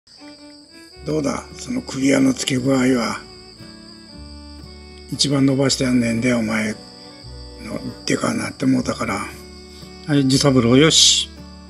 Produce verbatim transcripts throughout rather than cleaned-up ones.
どうだそのクリアのつけ具合は。一番伸ばしてやんねんでお前のでかなって思ったから。はい、寿三郎よし。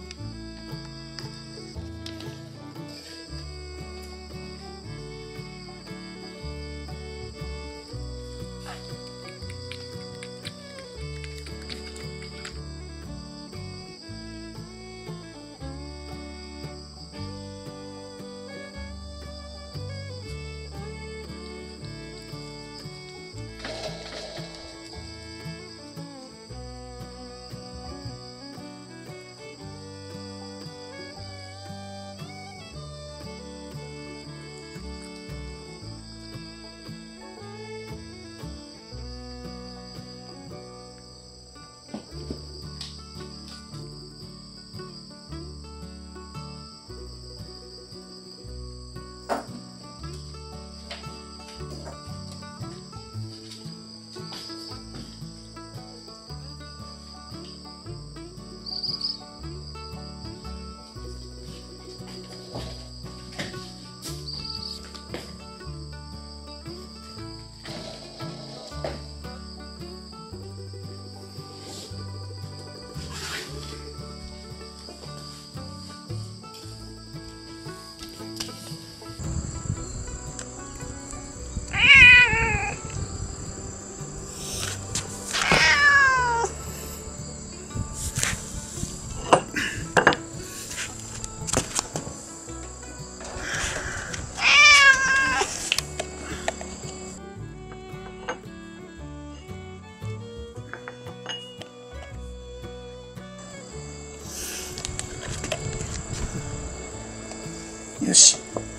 よし。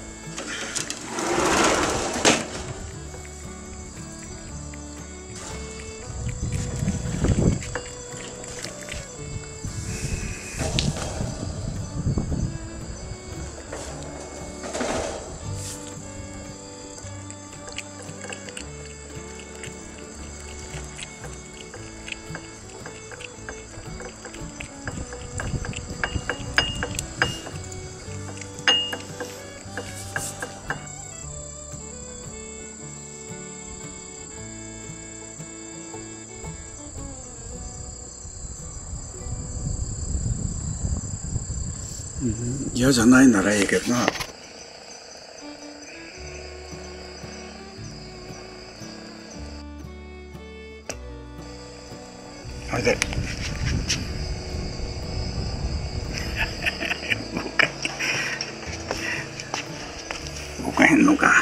嫌じゃないならいいけどな。あれで動かへんのか。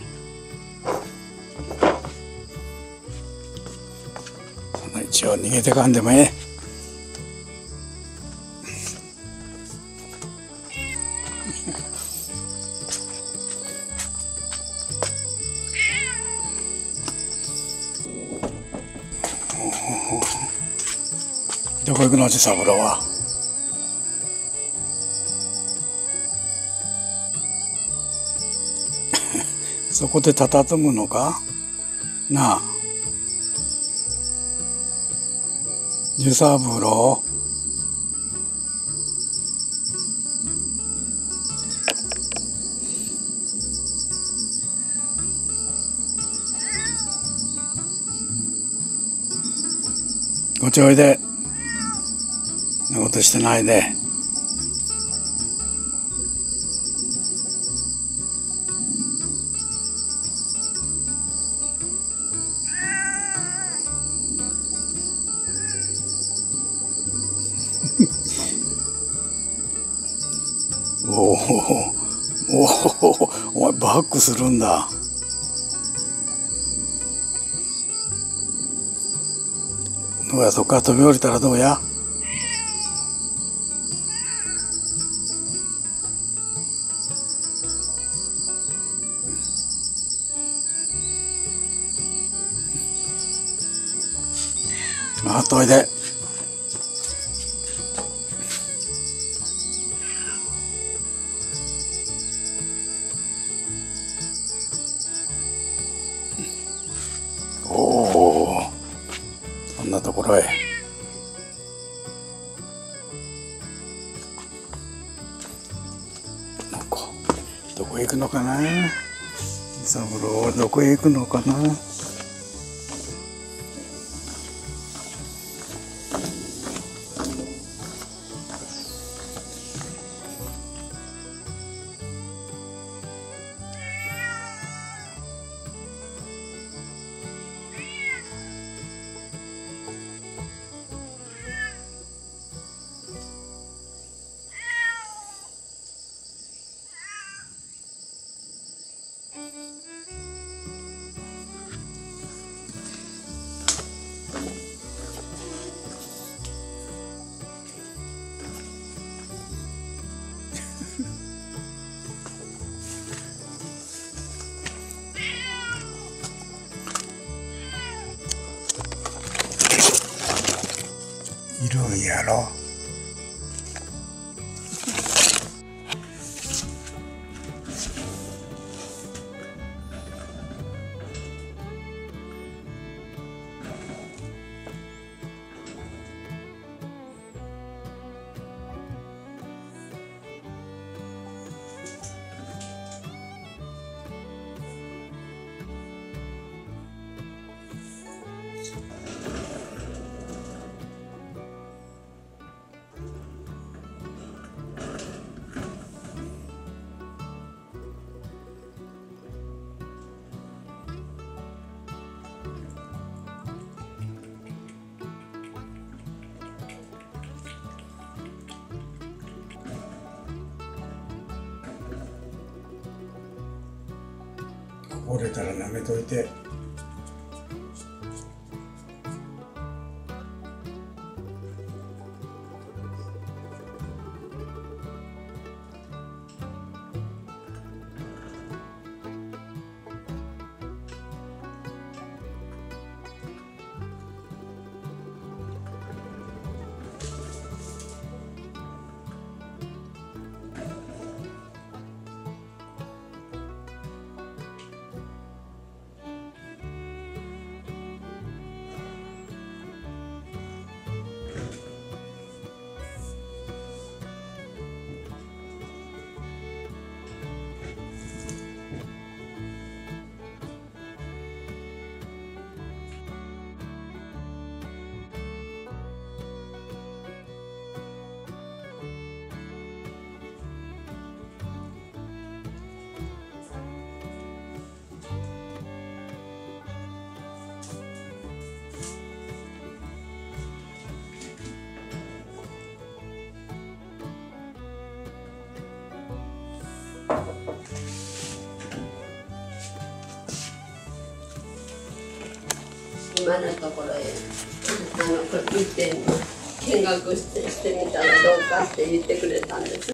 そんな一応逃げてかんでもええ。どこ行くの寿三郎は。そこで佇むのかなあ。寿三郎。こっちおいで。寝言してないで。おおおお、お前バックするんだ。どうや、そっから飛び降りたらどうや。あっとおいで。おお、そんなところへ。なんかどこへ行くのかな。三郎はどこへ行くのかな。いるんやろ。折れたら舐めといて。 今のところへあの行って見学してしてみたらどうかって言ってくれたんです。